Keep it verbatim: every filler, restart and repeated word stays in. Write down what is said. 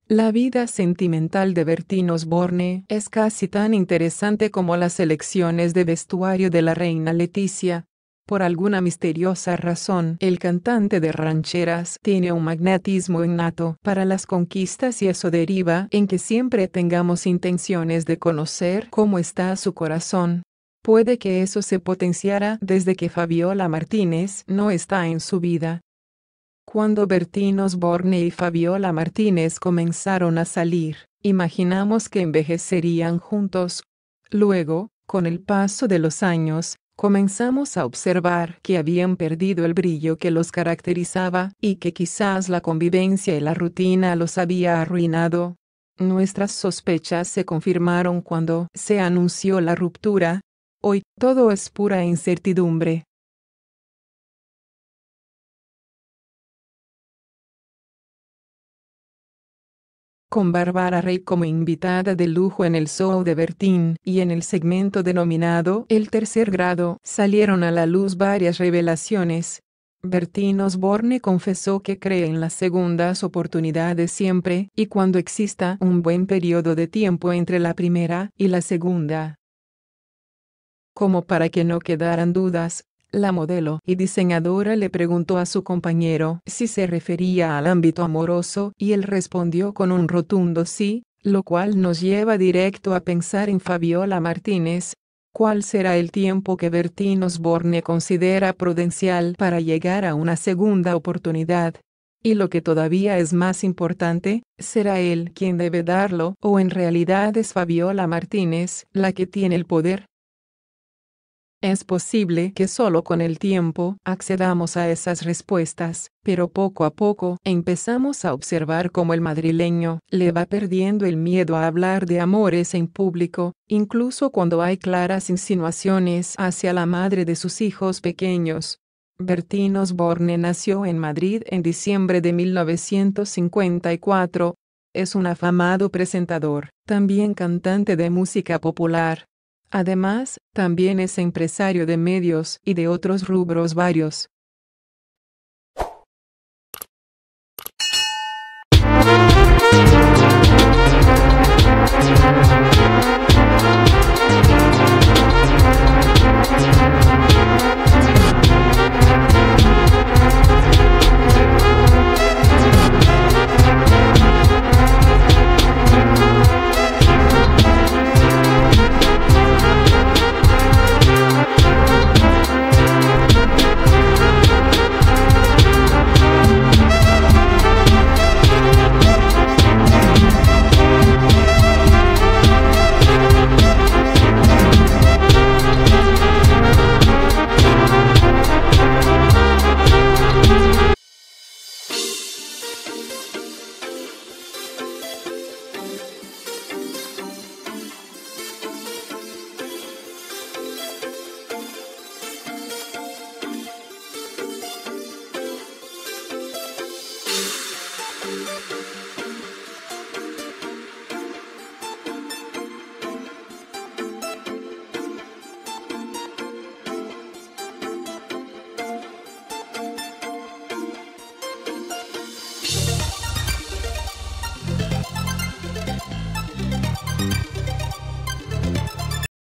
La vida sentimental de Bertín Osborne es casi tan interesante como las elecciones de vestuario de la reina Leticia. Por alguna misteriosa razón, el cantante de rancheras tiene un magnetismo innato para las conquistas y eso deriva en que siempre tengamos intenciones de conocer cómo está su corazón. Puede que eso se potenciara desde que Fabiola Martínez no está en su vida. Cuando Bertín Osborne y Fabiola Martínez comenzaron a salir, imaginamos que envejecerían juntos. Luego, con el paso de los años, comenzamos a observar que habían perdido el brillo que los caracterizaba y que quizás la convivencia y la rutina los había arruinado. Nuestras sospechas se confirmaron cuando se anunció la ruptura. Hoy, todo es pura incertidumbre. Con Bárbara Rey como invitada de lujo en el show de Bertín y en el segmento denominado El Tercer Grado, salieron a la luz varias revelaciones. Bertín Osborne confesó que cree en las segundas oportunidades siempre y cuando exista un buen periodo de tiempo entre la primera y la segunda. Como para que no quedaran dudas, la modelo y diseñadora le preguntó a su compañero si se refería al ámbito amoroso y él respondió con un rotundo sí, lo cual nos lleva directo a pensar en Fabiola Martínez. ¿Cuál será el tiempo que Bertín Osborne considera prudencial para llegar a una segunda oportunidad? Y lo que todavía es más importante, ¿será él quien debe darlo o en realidad es Fabiola Martínez la que tiene el poder? Es posible que solo con el tiempo accedamos a esas respuestas, pero poco a poco empezamos a observar cómo el madrileño le va perdiendo el miedo a hablar de amores en público, incluso cuando hay claras insinuaciones hacia la madre de sus hijos pequeños. Bertín Osborne nació en Madrid en diciembre de mil novecientos cincuenta y cuatro. Es un afamado presentador, también cantante de música popular. Además, también es empresario de medios y de otros rubros varios.